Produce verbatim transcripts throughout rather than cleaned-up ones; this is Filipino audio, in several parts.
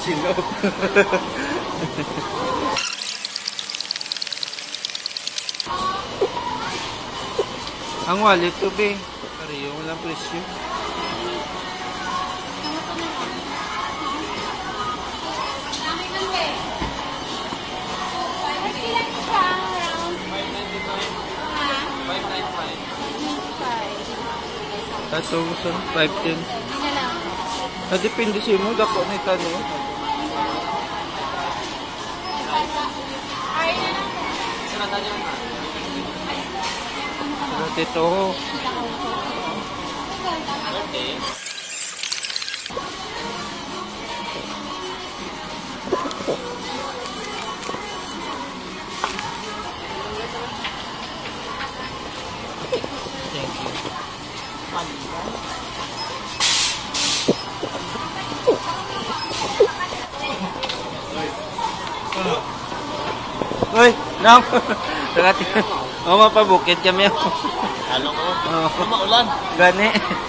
Sino? Ang wallet ko, be. Pariyo, walang presyo. Tato gusto, five ten. Ah, depende siya mo, dako na ito, no? Surat ito. Thank you. Uy, nang. Nakati. O mapabukid kami. Ano ko? Oh. Maulan. Gani.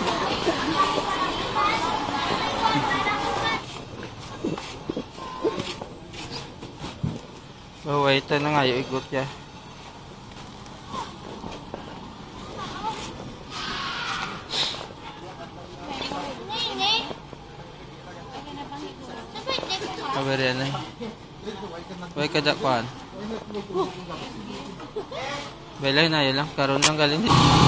Oh, wait na nga yung igot niya. Kabari na. Wai kada kuan. Belay na yun lang. Karoon lang galing.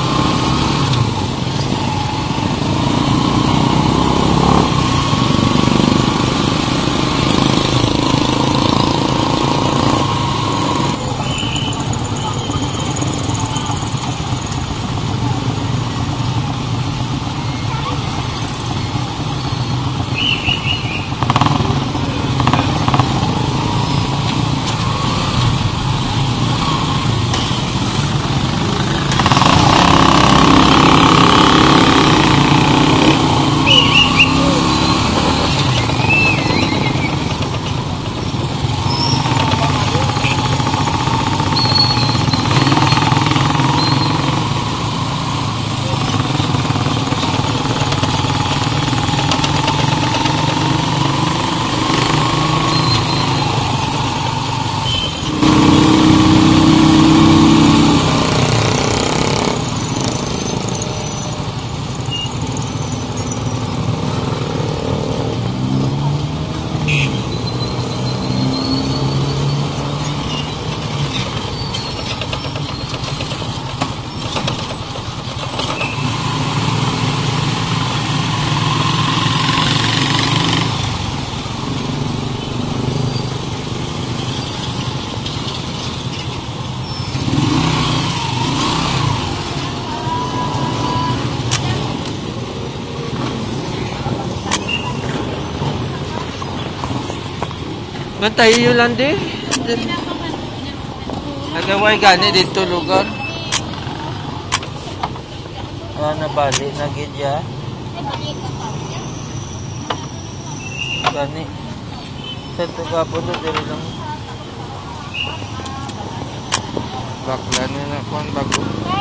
Bantay yun lang di. Nagaway gani dito lugar. Ah, nabali na gidya. Gani. Sa ito ka po doon, diri lang. Bakla na na kung bago.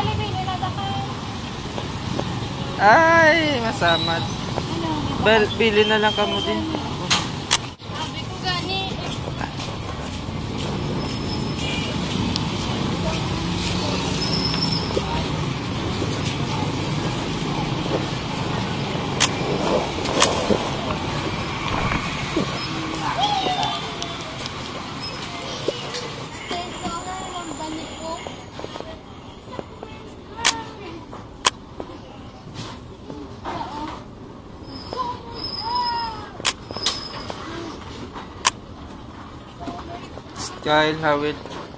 Ay, masamad. Bel, bili na lang kamo din. Kyle Hawid.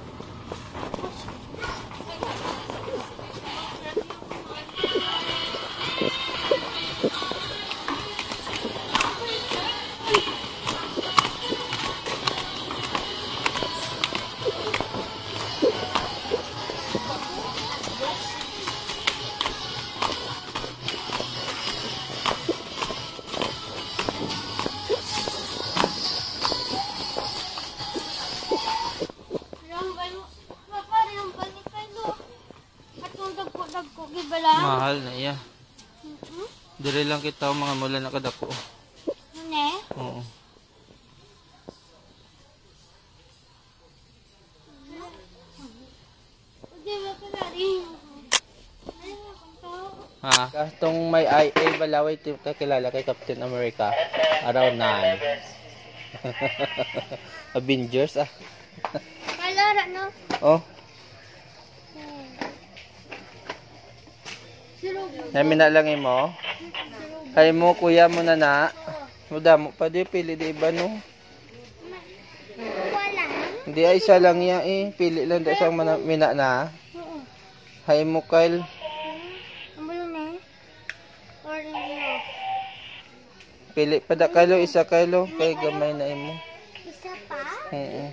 Mahal na iya. Dire lang kita mga mula nakadako. Ne? Oo. Ha? Katong may I A balaway ti kakilala kay Captain America. Around nine. Avengers ah. Kalora no. Oh. Namin na lang imo. Kay mo kuya mo na na. Muda mo pa di pili di iba no. Wala. Hindi ay isa lang ya eh. Pili lang da isang mana- mina na. Hay mo Kyle. Pili pa da kilo, isa kilo. Kay gamay na imo. Isa pa? Oo.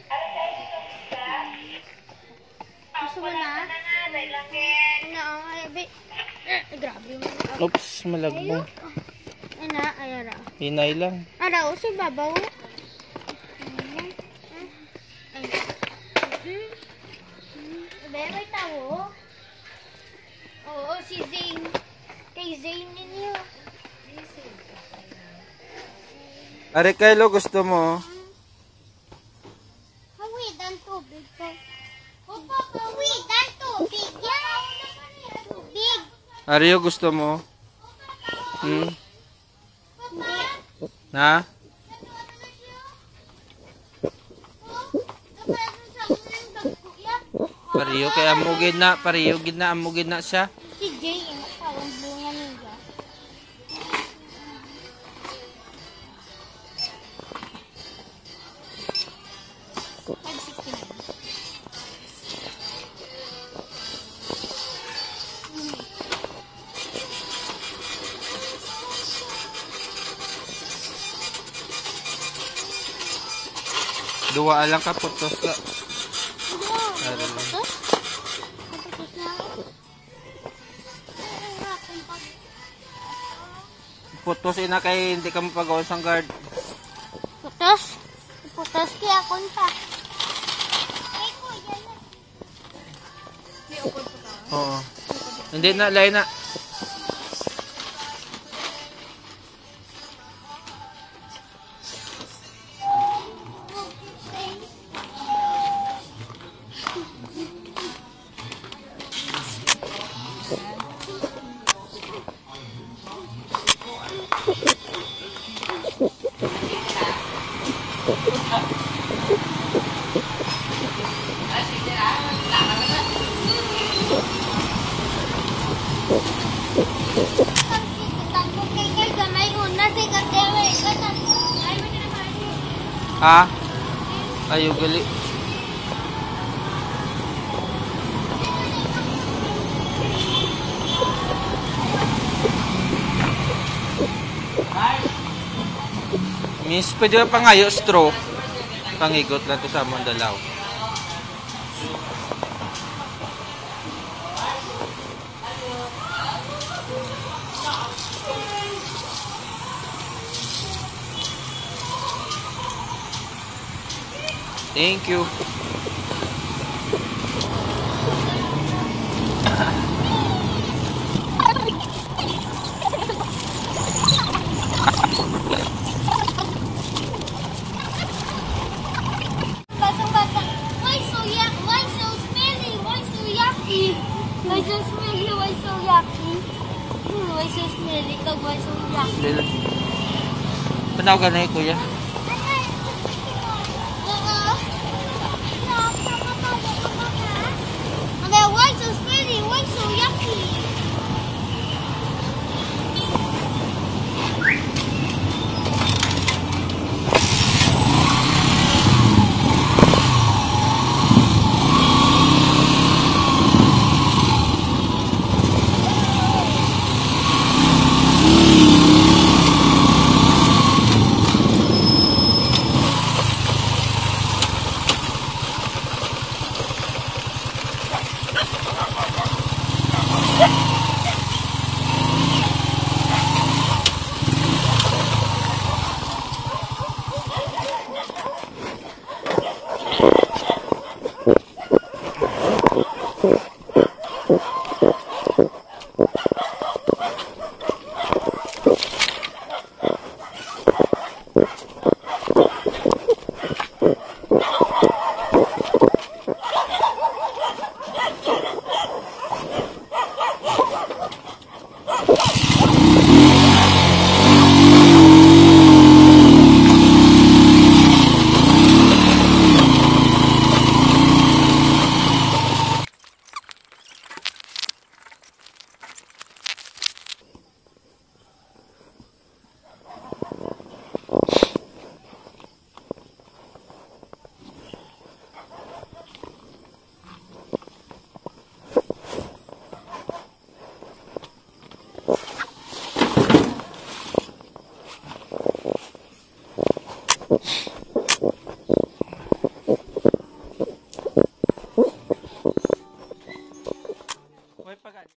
Gusto mo na? Na, ay, grabe mo. Oops, malagbo. Ana, ayara. Hinay lang. Ara, uso babaw. Ay. Ibe, may tawo. Oo, si Zane. Kay Zane ninyo. Are kilo gusto mo? Hawid ang tubig ko. Opo, hawid ang tubig. Yan. Tubig. Ario gusto mo? Hmm? Na? Pariyo kay amugid na, pariyo gid na amugid na siya. Si Jay, ang parang bunga niya. five sixty-nine. Dua lang ka putos ka. Ano lang. Putos? Putos na ako. Putos ina kay hindi ka mapagawa sang guard. Putos? Putos kaya akong pa. Ay, kuya na. May upod pa ka? Oo. Hindi na, lay na. Ha? Ayo gali. Miss, pwede ba pangayo straw? Pangigot lang to sa among dalaw. Thank you. Batang-batang, why so yuck? Why so smelly? Why so yucky? Why so smelly? Why so yucky? Hmm, why so smelly? Kag why so yucky? Panaw ka na eh, kuya. Okay, why so smelly? Why so yucky? Thank you.